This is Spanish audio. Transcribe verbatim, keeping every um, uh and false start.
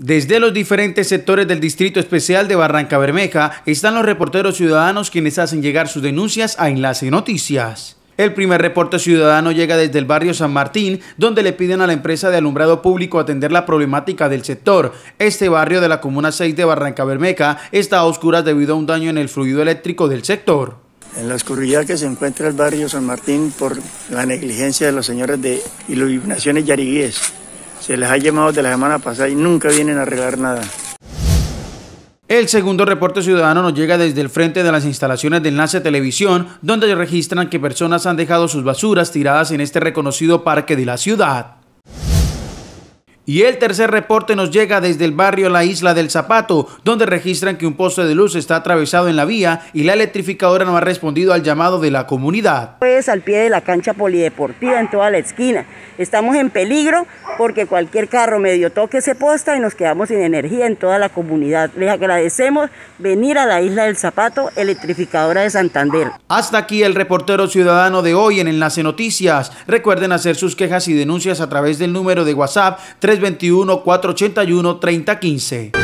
Desde los diferentes sectores del Distrito Especial de Barrancabermeja están los reporteros ciudadanos quienes hacen llegar sus denuncias a Enlace Noticias. El primer reporte ciudadano llega desde el barrio San Martín, donde le piden a la empresa de alumbrado público atender la problemática del sector. Este barrio de la Comuna seis de Barrancabermeja está a oscuras debido a un daño en el fluido eléctrico del sector. En la oscuridad que se encuentra el barrio San Martín por la negligencia de los señores de Iluminaciones Yariguíes. Se les ha llamado de la semana pasada y nunca vienen a arreglar nada. El segundo reporte ciudadano nos llega desde el frente de las instalaciones de Enlace Televisión, donde registran que personas han dejado sus basuras tiradas en este reconocido parque de la ciudad. Y el tercer reporte nos llega desde el barrio La Isla del Zapato, donde registran que un poste de luz está atravesado en la vía y la electrificadora no ha respondido al llamado de la comunidad. Pues al pie de la cancha polideportiva en toda la esquina. Estamos en peligro porque cualquier carro medio toque se posta y nos quedamos sin energía en toda la comunidad. Les agradecemos venir a la Isla del Zapato, electrificadora de Santander. Hasta aquí el reportero ciudadano de hoy en Enlace Noticias. Recuerden hacer sus quejas y denuncias a través del número de WhatsApp tres dos uno, cuatro ocho uno, tres cero uno cinco.